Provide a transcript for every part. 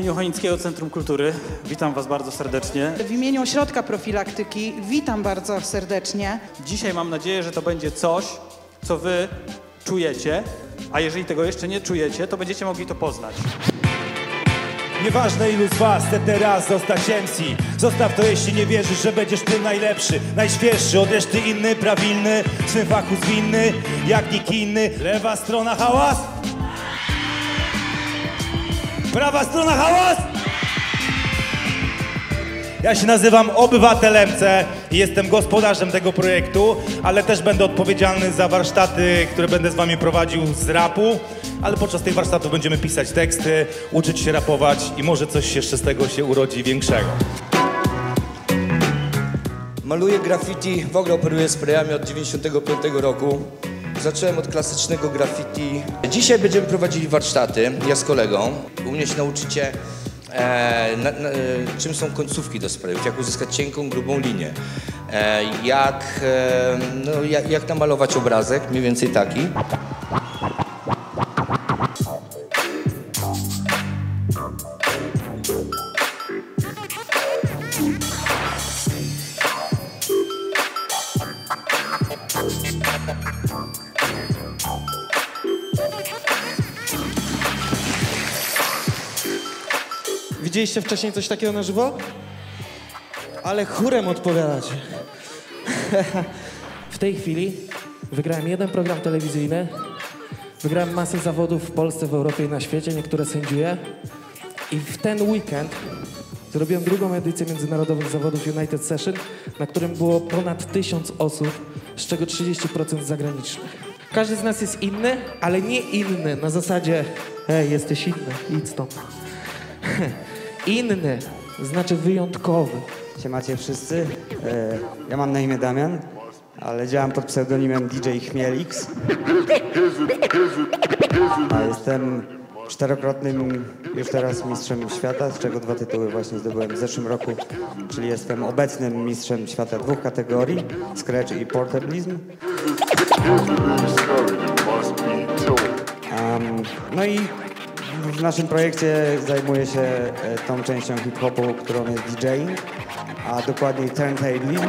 imieniu Chojnickiego Centrum Kultury witam Was bardzo serdecznie. W imieniu Ośrodka Profilaktyki witam bardzo serdecznie. Dzisiaj mam nadzieję, że to będzie coś, co Wy czujecie, a jeżeli tego jeszcze nie czujecie, to będziecie mogli to poznać. Nieważne ilu z was chce teraz zostać MC. Zostaw to, jeśli nie wierzysz, że będziesz tym najlepszy, najświeższy, od reszty inny, prawilny, w swym fachu zwinny, jak nikt inny. Lewa strona hałas, prawa strona hałas. Ja się nazywam Obywatel MC i jestem gospodarzem tego projektu, ale też będę odpowiedzialny za warsztaty, które będę z wami prowadził z rapu. Ale podczas tych warsztatów będziemy pisać teksty, uczyć się rapować i może coś jeszcze z tego się urodzi większego. Maluję graffiti, w ogóle operuję sprayami od 95 roku. Zacząłem od klasycznego graffiti. Dzisiaj będziemy prowadzili warsztaty, ja z kolegą. U mnie się nauczycie, czym są końcówki do sprayów, jak uzyskać cienką, grubą linię. Jak namalować obrazek, mniej więcej taki. Widzieliście wcześniej coś takiego na żywo? Ale chórem odpowiadacie. W tej chwili wygrałem jeden program telewizyjny, wygrałem masę zawodów w Polsce, w Europie i na świecie, niektóre sędziuję. I w ten weekend zrobiłem drugą edycję międzynarodowych zawodów United Session, na którym było ponad 1000 osób, z czego 30% zagranicznych. Każdy z nas jest inny, ale nie inny na zasadzie hej, jesteś inny, idź stąd. Inny znaczy wyjątkowy. Siemacie wszyscy, ja mam na imię Damian, ale działam pod pseudonimem DJ Chmielix. A jestem czterokrotnym już teraz mistrzem świata, z czego 2 tytuły właśnie zdobyłem w zeszłym roku, czyli jestem obecnym mistrzem świata 2 kategorii, Scratch i Portabilizm. No i w naszym projekcie zajmuję się tą częścią hip-hopu, którą jest DJing, a dokładniej turntablism.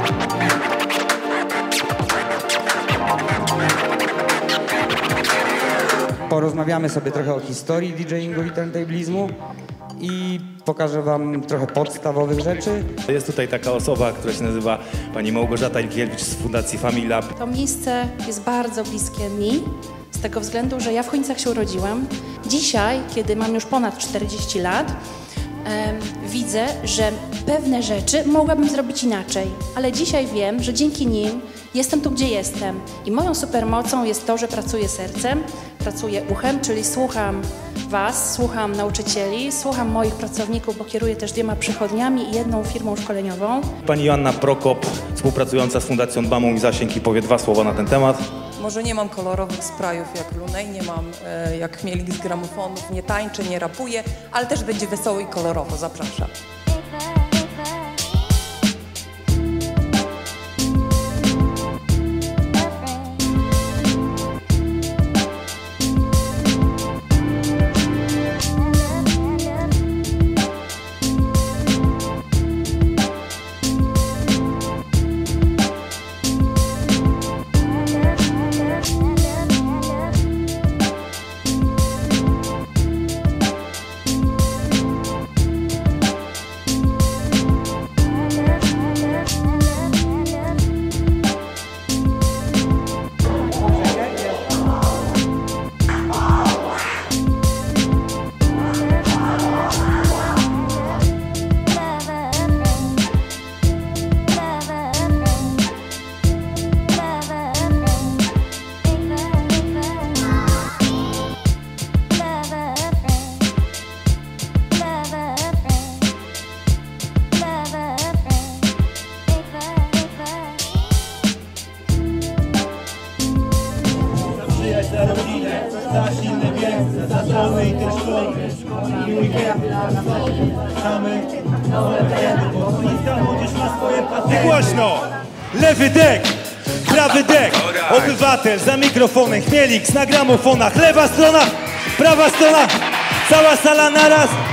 Porozmawiamy sobie trochę o historii DJingu i turntablizmu i pokażę wam trochę podstawowych rzeczy. Jest tutaj taka osoba, która się nazywa pani Małgorzata Ilkiewicz z Fundacji Family Lab. To miejsce jest bardzo bliskie mi, z tego względu, że ja w Chojnicach się urodziłam. Dzisiaj, kiedy mam już ponad 40 lat, widzę, że pewne rzeczy mogłabym zrobić inaczej, ale dzisiaj wiem, że dzięki nim jestem tu, gdzie jestem. I moją supermocą jest to, że pracuję sercem, pracuję uchem, czyli słucham was, słucham nauczycieli, słucham moich pracowników, bo kieruję też 2 przychodniami i 1 firmą szkoleniową. Pani Joanna Prokop, współpracująca z Fundacją Dbam o mój zasięg i powie 2 słowa na ten temat. Może nie mam kolorowych sprayów jak Lunej, nie mam jak Chmielik z gramofonów, nie tańczę, nie rapuję, ale też będzie wesoło i kolorowo, zapraszam. za silny bieg, za strony i też szkoły. I weekend, same bo Chojnicka młodzież ma swoje patenty. Głośno! Lewy dek, prawy dek, obywatel za mikrofonem, Chmielix na gramofonach, lewa strona, prawa strona, cała sala naraz.